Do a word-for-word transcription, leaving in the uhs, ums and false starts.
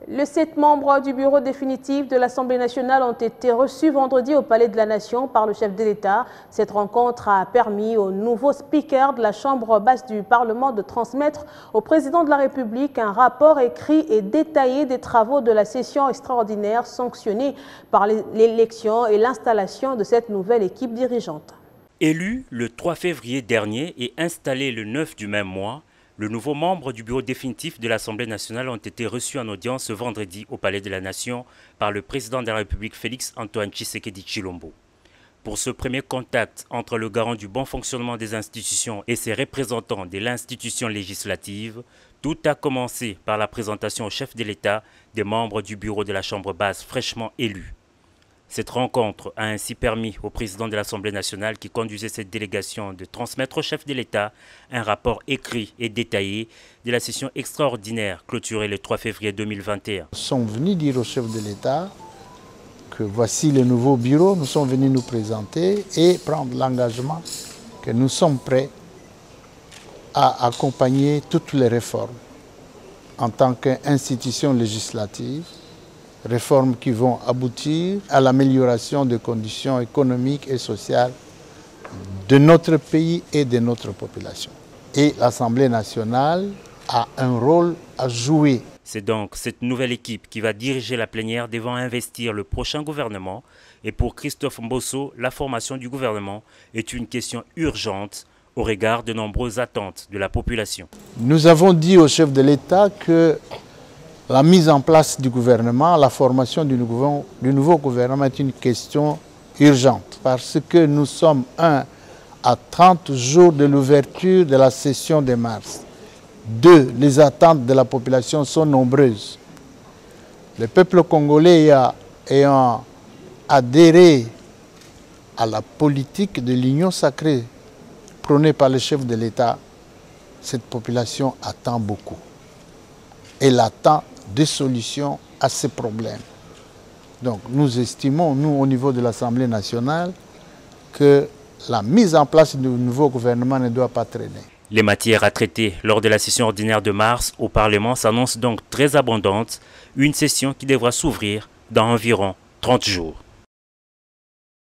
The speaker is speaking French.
Les sept membres du bureau définitif de l'Assemblée nationale ont été reçus vendredi au Palais de la Nation par le chef de l'État. Cette rencontre a permis au nouveau speaker de la Chambre basse du Parlement de transmettre au président de la République un rapport écrit et détaillé des travaux de la session extraordinaire sanctionnée par l'élection et l'installation de cette nouvelle équipe dirigeante. Élu le trois février dernier et installé le neuf du même mois, les nouveaux membres du bureau définitif de l'Assemblée nationale ont été reçus en audience ce vendredi au Palais de la Nation par le président de la République Félix Antoine Tshisekedi Tshilombo. Pour ce premier contact entre le garant du bon fonctionnement des institutions et ses représentants de l'institution législative, tout a commencé par la présentation au chef de l'État des membres du bureau de la Chambre basse fraîchement élus. Cette rencontre a ainsi permis au président de l'Assemblée nationale qui conduisait cette délégation de transmettre au chef de l'État un rapport écrit et détaillé de la session extraordinaire clôturée le trois février deux mille vingt et un. Nous sommes venus dire au chef de l'État que voici le nouveau bureau, nous sommes venus nous présenter et prendre l'engagement que nous sommes prêts à accompagner toutes les réformes en tant qu'institution législative. Réformes qui vont aboutir à l'amélioration des conditions économiques et sociales de notre pays et de notre population. Et l'Assemblée nationale a un rôle à jouer. C'est donc cette nouvelle équipe qui va diriger la plénière devant investir le prochain gouvernement. Et pour Christophe Mbosso, la formation du gouvernement est une question urgente au regard de nombreuses attentes de la population. Nous avons dit au chef de l'État que la mise en place du gouvernement, la formation du nouveau, du nouveau gouvernement est une question urgente parce que nous sommes un à trente jours de l'ouverture de la session de mars. Deux, les attentes de la population sont nombreuses. Le peuple congolais ayant adhéré à la politique de l'union sacrée prônée par le chef de l'État, cette population attend beaucoup. Elle attend des solutions à ces problèmes. Donc nous estimons, nous au niveau de l'Assemblée nationale, que la mise en place du nouveau gouvernement ne doit pas traîner. Les matières à traiter lors de la session ordinaire de mars au Parlement s'annoncent donc très abondantes, une session qui devra s'ouvrir dans environ trente jours.